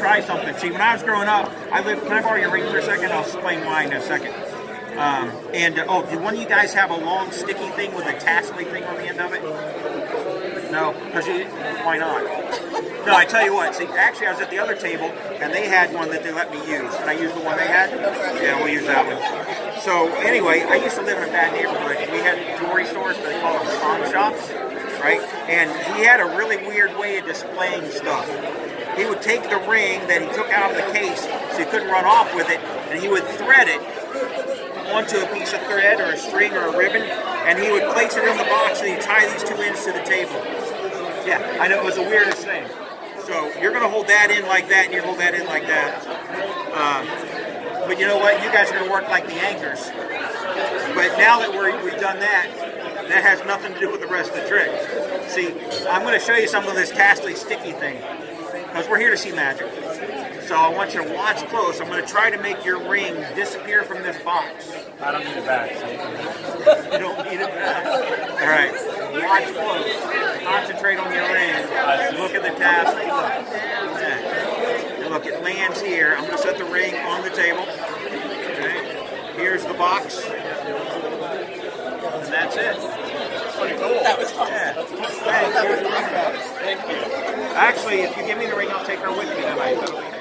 try something. See, when I was growing up, can I borrow your ring for a second? I'll explain why in a second. Did one of you guys have a long sticky thing with a tassely thing on the end of it? No, because why not? No, I tell you what. See, actually, I was at the other table, and they had one that they let me use. Can I use the one they had? Yeah, we'll use that one. So anyway, I used to live in a bad neighborhood. We had jewelry stores, but they call them pawn shops, right? And he had a really weird way of displaying stuff. He would take the ring that he took out of the case, so he couldn't run off with it, and he would thread it onto a piece of thread or a string or a ribbon, and he would place it in the box, and he'd tie these two ends to the table. Yeah, I know, it was the weirdest thing. So you're going to hold that in like that, and you hold that in like that. But you know what? You guys are going to work like the anchors. But now that we've done that, that has nothing to do with the rest of the trick. See, I'm going to show you some of this tassely sticky thing, because we're here to see magic. So I want you to watch close. I'm going to try to make your ring disappear from this box. I don't need it back. You don't need it back? All right. Watch close. Concentrate on your ring. Look at the tassel. Look, it lands here. I'm going to set the ring on the table. Okay. Here's the box. And that's it. Pretty cool. That was awesome. Yeah. That was awesome. Thank you. Actually, if you give me the ring, I'll take her with me tonight.